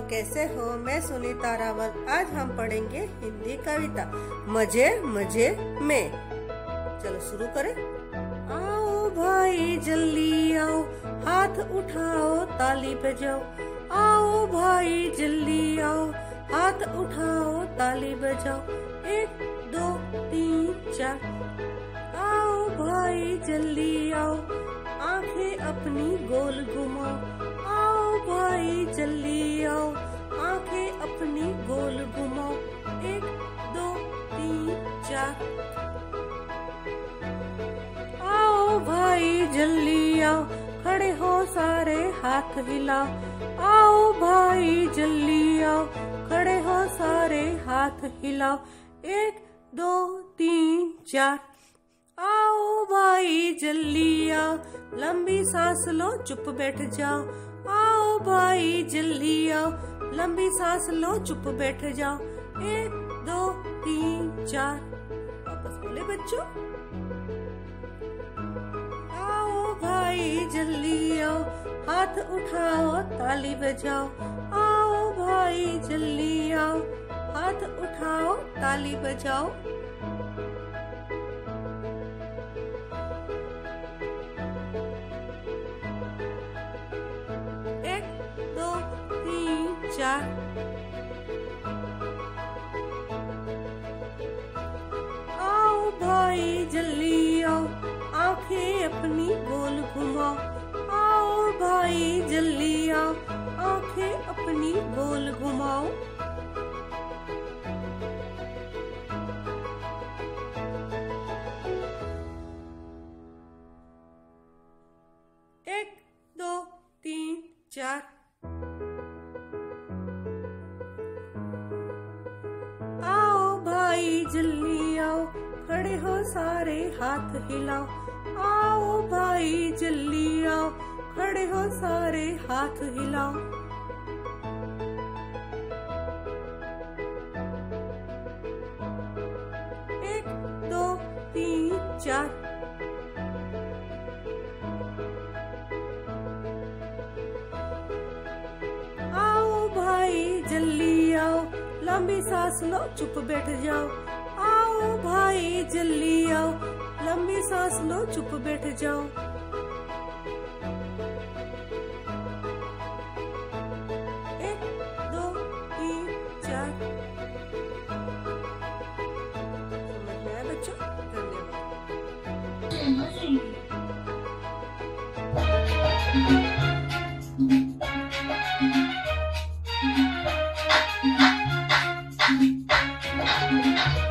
कैसे हो। मैं सुनीता रावल। आज हम पढ़ेंगे हिंदी कविता मजे मजे में। चलो शुरू करें। आओ भाई जल्दी आओ, हाथ उठाओ ताली बजाओ। आओ भाई जल्दी आओ, हाथ उठाओ ताली बजाओ। 1 2 3 4। आओ भाई जल्दी आओ, आंखें अपनी गोल घुमाओ। आओ भाई जल्दी आओ, आंखें अपनी गोल घुमाओ। 1 2 3 4। आओ भाई जल्दी आओ, खड़े हो सारे हाथ हिलाओ। आओ भाई जल्दी आओ, खड़े हो सारे हाथ हिलाओ। 1 2 3 4। आओ भाई जल्दी आओ, लंबी सांस लो चुप बैठ जाओ। आओ भाई जल्दी आओ, लंबी सांस लो चुप बैठ जाओ। 1 2 3 4। वापस बोले बच्चों। आओ भाई जल्दी आओ, हाथ उठाओ ताली बजाओ। आओ भाई जल्दी आओ, हाथ उठाओ ताली बजाओ। 1 2 3 4। आओ भाई जल्दी आओ, आंखें अपनी गोल घुमाओ। आओ भाई जल्दी आओ, आंखें अपनी गोल घुमाओ। 1 2 3 4। आओ भाई जल्दी आओ, खड़े हो सारे हाथ हिलाओ। आओ भाई जल्दी आओ, खड़े हो सारे हाथ हिलाओ। 1 2 3 4। आओ भाई जल्दी आओ, लंबी सांस लो चुप बैठ जाओ। आओ भाई जल्दी आओ, लंबी सांस लो चुप बैठ जाओ। 1 2 3 4। समझ में आया बच्चों? धन्यवाद।